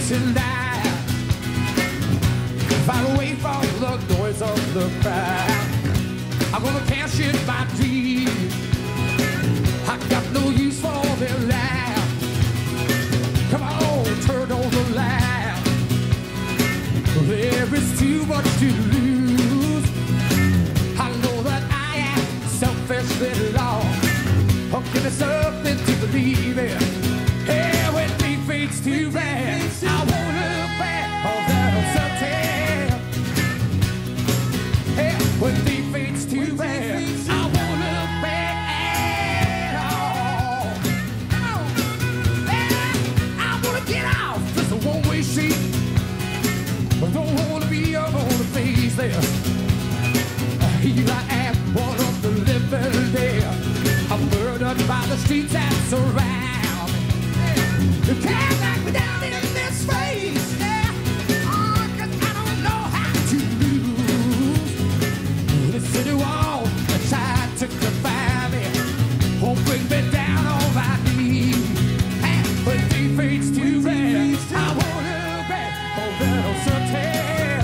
tonight. Far away from the noise of the crowd. I'm gonna cash in my dreams. I got no use for their laugh. Come on, turn on the light. There is too much to lose. I know that I am selfishly lost. Oh, give me something to believe in. Hey, when day fades to black, I won't look back on that uncertain. Hey, when day fades to black, I won't look back at all. Hey, I wanna get off this one-way street. I don't wanna be up on the face there. Here I am, one of the living there. I'm burdened by the streets that surround me. You can't knock me down in this race, yeah. Oh, 'cause I don't know how to lose. The city wall tried to confine me, won't bring me down on my knees. And when day fades to red, I won't look back on that uncertain.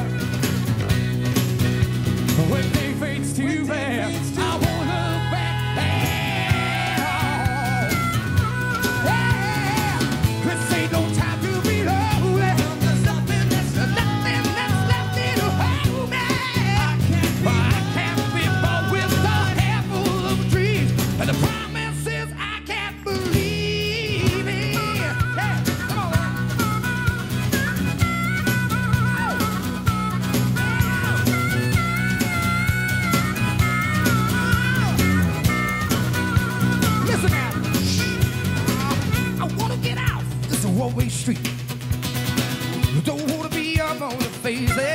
When day fades to red, I won't look back at all. Yeah, this ain't no time to be lonely. There's nothing that's left in a hold me. I can't be bought with a handful of dreams and the promises I can't believe in. Yeah, come on. Listen now. I wanna get out this one-way street. Don't wanna be up on the face.